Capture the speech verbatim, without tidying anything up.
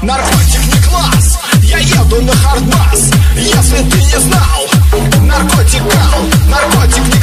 наркотик не класс. Я еду на хардбас, если ты не знал. Наркотик кал, наркотик не